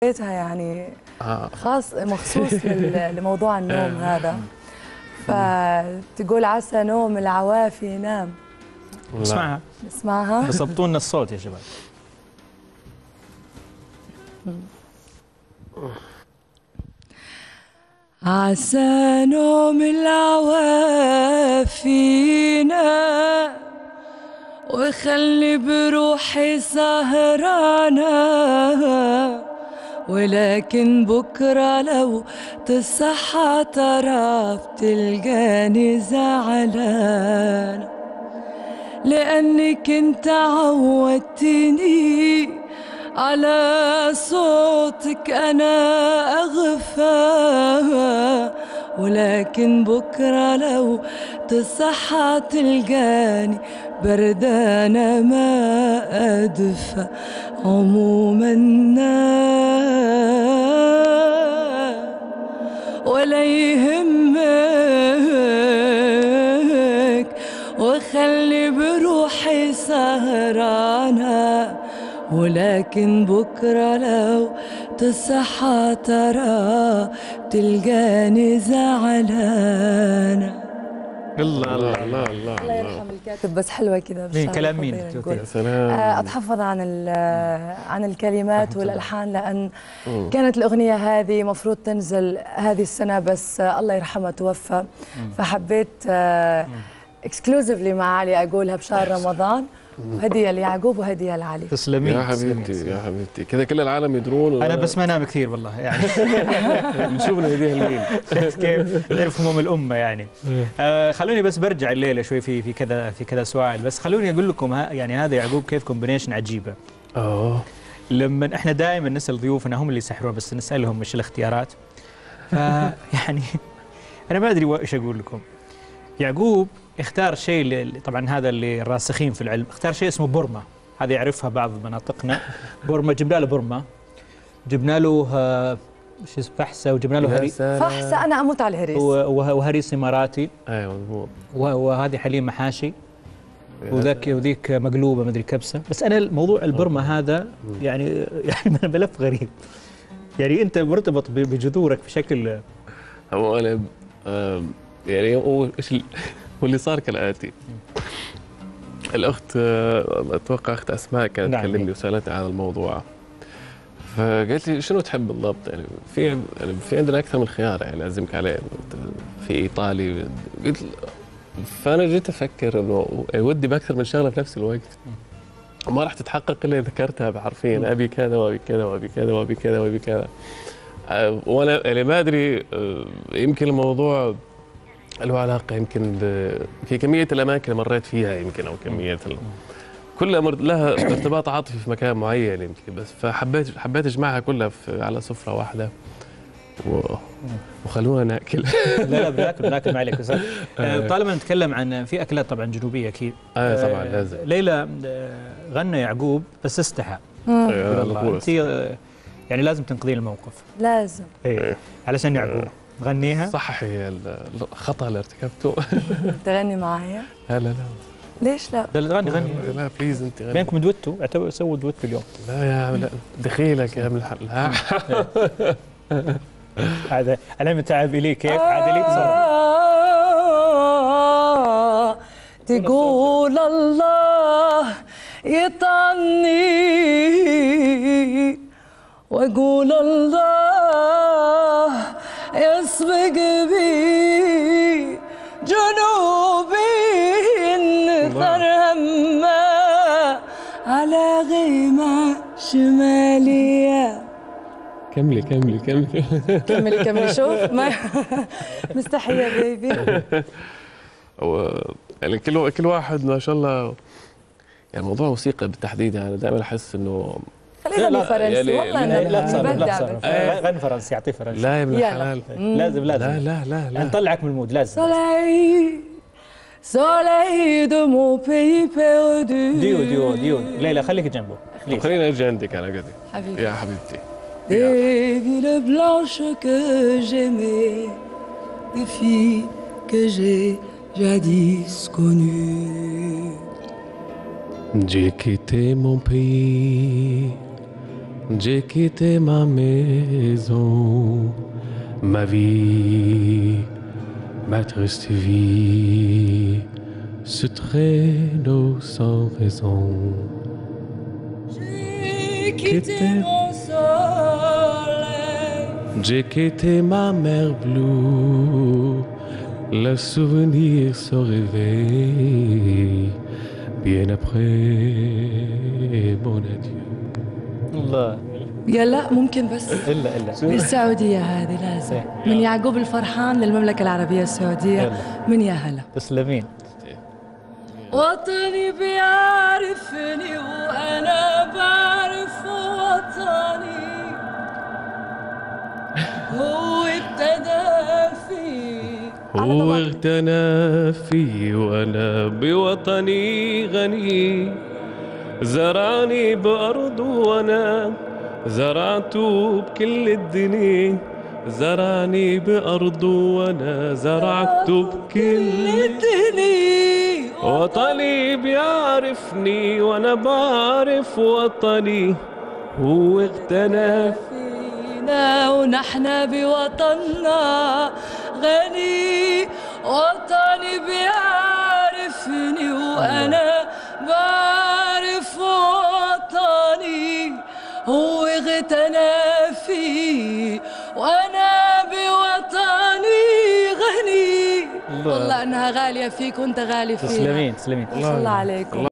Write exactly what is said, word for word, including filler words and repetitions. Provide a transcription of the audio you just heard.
يعني خاص مخصوص لموضوع النوم هذا، فتقول عسى نوم العوافي ينام. اسمعها اسمعها بس ضبطوا لنا الصوت يا شباب. عسى نوم العوافي ينام وخلي بروحي سهرانة، ولكن بكرة لو تصحى طرف تلقاني زعلانة، لأنك انت عودتني على صوتك أنا أغفى، ولكن بكرة لو تصحى تلقاني بردانة ما أدفى. عموما ولا يهمك وخلي بروحي سهرانة، ولكن بكرة لو تصحى ترى تلقاني زعلانة. الله الله الله الله الله يرحم الكاتب، بس حلوة كذا. مين كلام مين؟ يا سلام. أتحفظ عن عن الكلمات والألحان، لأن كانت الأغنية هذه مفروض تنزل هذه السنة، بس الله يرحمه توفى، فحبيت اكسكلوزيفلي مع علي أقولها بشهر رمضان، وهدية ليعقوب وهدية لعلي. تسلمي يا حبيبتي يا حبيبتي، كذا كل العالم يدرون. انا بس ما انام كثير والله يعني. نشوف الهديه الليل كيف نعرف هموم الامه يعني. آه خلوني بس برجع الليله شوي في في كذا في كذا سؤال، بس خلوني اقول لكم ها يعني هذا يعقوب كيف كومبينيشن عجيبه. اه لما احنا دائما نسال ضيوفنا هم اللي يسحرون، بس نسالهم ايش الاختيارات. فيعني انا ما ادري ايش اقول لكم. يعقوب اختار شيء، طبعا هذا اللي الراسخين في العلم، اختار شيء اسمه بورما، هذا يعرفها بعض مناطقنا. بورما جبنا له بورما، جبنا له شو اسمه فحسه، وجبنا له هريس. فحسه انا اموت على الهريس، وهريس اماراتي. ايوه مضبوط. وهذه حليم محاشي، وذاك وذيك مقلوبه مدري كبسه. بس انا الموضوع البورما هذا يعني يعني ملف غريب، يعني انت مرتبط بجذورك بشكل. هو انا يعني هو ايش واللي صار كالاتي. الاخت اتوقع اخت اسماء كانت نعم. تكلمني وسالتني عن الموضوع، فقالت لي شنو تحب بالضبط؟ يعني في يعني في عندنا اكثر من خيار يعني اعزمك عليه، في ايطالي. قلت فانا جيت افكر انه ودي باكثر من شغله في نفس الوقت، وما راح تتحقق الا اذا ذكرتها بحرفيا. ابي كذا وابي كذا وابي كذا وابي كذا وابي كذا. وانا يعني ما ادري، يمكن الموضوع له علاقه يمكن في كميه الاماكن اللي مريت فيها، يمكن او كميه كلها لها ارتباط عاطفي في مكان معين يمكن، بس فحبيت حبيت اجمعها كلها في على سفره واحده و... وخلونا ناكل. لا لا بناكل بناكل ما عليك. طالما نتكلم عن في اكلات طبعا جنوبيه اكيد. اه طبعا لازم. ليلى غنى يعقوب بس استحى. والله انت يعني لازم تنقذين الموقف. لازم. ايه علشان يعقوب غنيها. صححي الخطا اللي ارتكبته. تغني معايا؟ لا لا لا. ليش لا؟ لا غني غني. لا بليز انت غني. بينكم دويتو، اعتبر سووا دويتو اليوم. لا يا لا دخيلك يا ابن الحلال. هذا انا متعب اليه كيف عاد لي تقول الله يطعني واقول الله يسبق بي جنوبي انثر همه على غيمه شماليه. كملي كملي كملي كملي كملي. شوف ما مستحيه بيبي. يعني كل كل واحد ما شاء الله، يعني موضوع موسيقى بالتحديد يعني دائما احس انه خلينا فرنسي والله. لا لا تصرف لا تصرف غني فرنسي، يعطيه فرنسي. لا يا ابن الحلال لازم لازم. لا لا لا لا نطلعك من المود لازم. Soleil, soleil de mon pays perdu. ديو ديو ديو ليلى خليك جنبه. خلينا اجي عندك انا قدي حبيبي يا حبيبتي. Des villes blanches que j'aimais, des filles que j'ai jadis connues. J'ai quitté mon pays J'ai quitté ma maison, ma vie, ma triste vie, ce traîneau sans raison. J'ai quitté mon soleil. J'ai quitté ma mer bleue, le souvenir se réveille, bien après mon adieu. الله. يا لا ممكن بس الا الا بالسعودية هذه لازم من يعقوب الفرحان للمملكة العربية السعودية يلا. من يا هلا. تسلمين. وطني بيعرفني وأنا بعرف وطني هو ابتدى فيه هو اغتنى في وانا بوطني غني زرعني بأرضه وانا زرعته بكل الدنيا زرعني بأرضه وانا زرعته بكل الدنيا وطني بيعرفني وانا بعرف وطني هو اغتنى فينا ونحن بوطننا غني وطني بيعرفني وانا بعرف وطني هو اغتنى فيه وانا بوطني غني. والله انها غاليه فيك وانت غالي فيها. تسلمين تسلمين. الله عليكم.